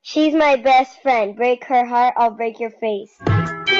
She's my best friend. Break her heart, I'll break your face.